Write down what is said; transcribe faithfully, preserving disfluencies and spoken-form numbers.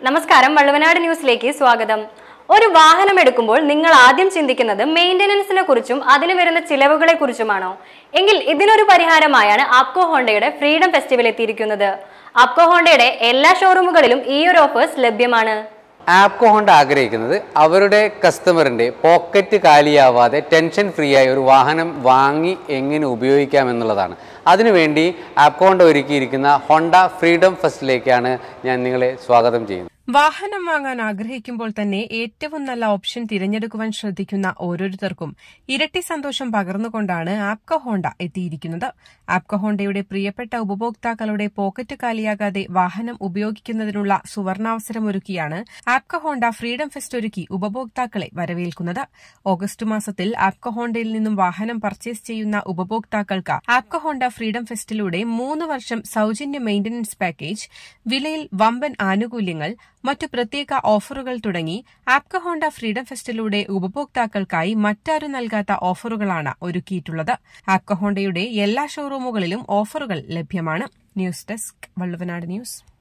നമസ്കാരം, വള്ളുവനാട് ന്യൂസിലേക്ക് സ്വാഗതം. ഒരു വാഹനം എടുക്കുമ്പോൾ നിങ്ങൾ ആദ്യം ചിന്തിക്കുന്നത് മെയിന്റനൻസിനെ കുറിച്ചും അതിന് വരുന്ന ചിലവുകളെ കുറിച്ചുമാണോ? എങ്കിൽ ഇതിനൊരു പരിഹാരമായാണ് ആപ്കോ ഹോണ്ടയുടെ ഫ്രീഡം ഫെസ്റ്റിവൽ എത്തിയിരിക്കുന്നത്. ആപ്കോ ഹോണ്ടയുടെ എല്ലാ ഷോറൂമുകളിലും ഈ ഒരു ഓഫേഴ്സ് ലഭ്യമാണ്. ആപ്കോ ഹോണ്ട ആഗ്രഹിക്കുന്നത് അവരുടെ കസ്റ്റമറിന്റെ പോക്കറ്റ് കാലിയാവാതെ ടെൻഷൻ ഫ്രീ ആയി ഒരു വാഹനം വാങ്ങി എങ്ങനെ ഉപയോഗിക്കാം എന്നുള്ളതാണ്. അതിനുവേണ്ടി ആപ്കോ ഹോണ്ട ഒരുക്കിയിരിക്കുന്ന ഹോണ്ട ഫ്രീഡം ഫെസ്റ്റിലേക്കാണ് ഞാൻ നിങ്ങളെ സ്വാഗതം ചെയ്യുന്നത്. വാഹനം വാങ്ങാൻ ആഗ്രഹിക്കുമ്പോൾ തന്നെ ഏറ്റവും നല്ല ഓപ്ഷൻ തിരഞ്ഞെടുക്കുവാൻ ശ്രദ്ധിക്കുന്ന ഓരോരുത്തർക്കും ഇരട്ടി സന്തോഷം പകർന്നുകൊണ്ടാണ് ആപ്കോ ഹോണ്ട എത്തിയിരിക്കുന്നത്. ആപ്കോ ഹോണ്ടയുടെ പ്രിയപ്പെട്ട ഉപഭോക്താക്കളുടെ പോക്കറ്റ് കാലിയാകാതെ വാഹനം ഉപയോഗിക്കുന്നതിനുള്ള സുവർണാവസരമൊരുക്കിയാണ് ആപ്കോ ഹോണ്ട ഫ്രീഡം ഫെസ്റ്റ് ഒരുക്കി ഉപഭോക്താക്കളെ വരവേൽക്കുന്നത്. ഓഗസ്റ്റ് മാസത്തിൽ ആപ്കോ ഹോണ്ടയിൽ നിന്നും വാഹനം പർച്ചേസ് ചെയ്യുന്ന ഉപഭോക്താക്കൾക്ക് ആപ്കോ ഹോണ്ട ഫ്രീഡം ഫെസ്റ്റിലൂടെ മൂന്ന് വർഷം സൌജന്യ മെയിന്റനൻസ് പാക്കേജ്, വിലയിൽ വമ്പൻ ആനുകൂല്യങ്ങൾ, മറ്റു പ്രത്യേക ഓഫറുകൾ തുടങ്ങി ആപ്കോ ഹോണ്ട ഫ്രീഡം ഫെസ്റ്റിലൂടെ ഉപഭോക്താക്കൾക്കായി മറ്റാരും നൽകാത്ത ഓഫറുകളാണ് ഒരുക്കിയിട്ടുള്ളത്. ആപ്കോ ഹോണ്ടയുടെ എല്ലാ ഷോറൂമുകളിലും ഓഫറുകൾ ലഭ്യമാണ്. News desk, Valluvanad news.